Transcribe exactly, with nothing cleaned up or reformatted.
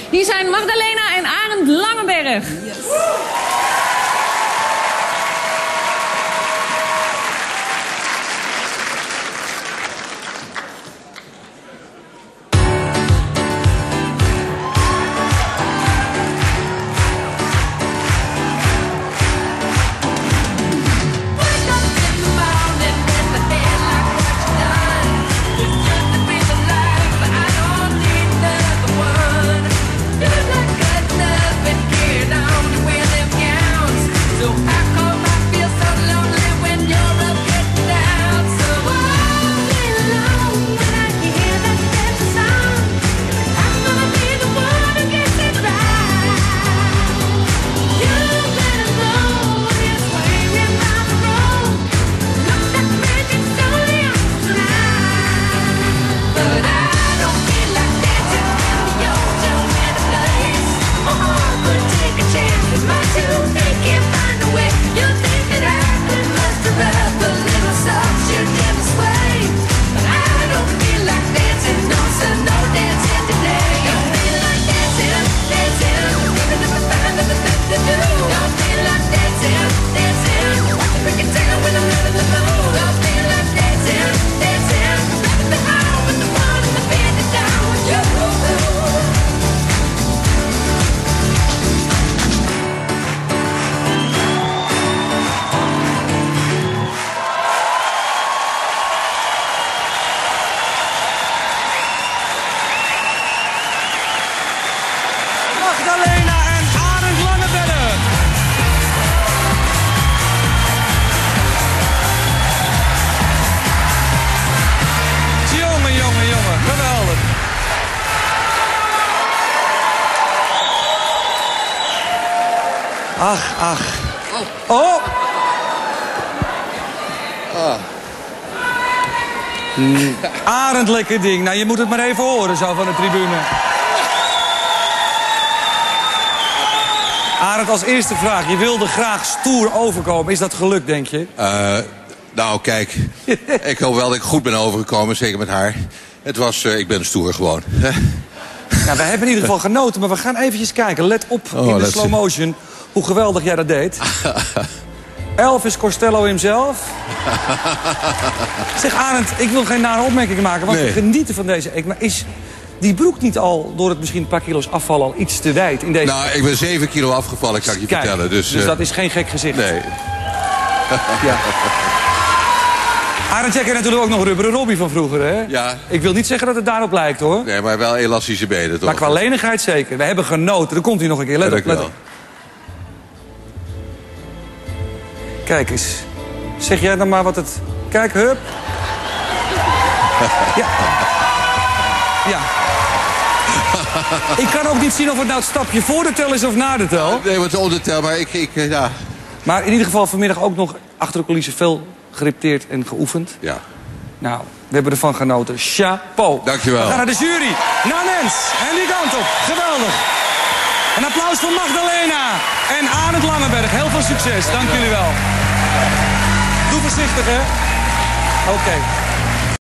Hier zijn Magdalena en Arend Langeberg. Yes. Magdalena en Arend Langeberg. Jongen, jongen, jongen. Geweldig. Ach, ach. Oh. Ah. Mm. Arend, lekker ding. Nou, je moet het maar even horen zo van de tribune. Arend, als eerste vraag. Je wilde graag stoer overkomen. Is dat gelukt, denk je? Uh, nou, kijk. Ik hoop wel dat ik goed ben overgekomen, zeker met haar. Het was, uh, ik ben stoer gewoon. Ja, wij hebben in ieder geval genoten, maar we gaan eventjes kijken. Let op oh, in de slow motion hoe geweldig jij dat deed. Elvis Costello himself. Zeg, Arend, ik wil geen nare opmerkingen maken, want nee. we genieten van deze act. Maar is die broek niet al, door het misschien een paar kilo's afvallen, al iets te wijd in deze... Nou, ik ben zeven kilo afgevallen, kan ik je Kijk, vertellen. Dus, dus uh... dat is geen gek gezicht. Nee. Ja. Arend, jij kent natuurlijk ook nog Rubberen Robbie van vroeger, hè? Ja. Ik wil niet zeggen dat het daarop lijkt, hoor. Nee, maar wel elastische benen, toch? Maar qua lenigheid zeker. We hebben genoten. Dan komt hij nog een keer. Let op, let op. Kijk eens. Zeg jij dan maar wat het... Kijk, hup. Ja. Ja. Ik kan ook niet zien of het nou het stapje voor de tel is of na de tel. Nee, wat onder de tel, maar ik... ik ja. Maar in ieder geval vanmiddag ook nog achter de coulissen veel gerepteerd en geoefend. Ja. Nou, we hebben ervan genoten. Chapeau. Dankjewel. We gaan naar de jury. Naar Nens. En die kant op. Geweldig. Een applaus voor Magdalena en Arend Langeberg. Heel veel succes. Dank jullie wel. Doe voorzichtig, hè. Oké. Okay.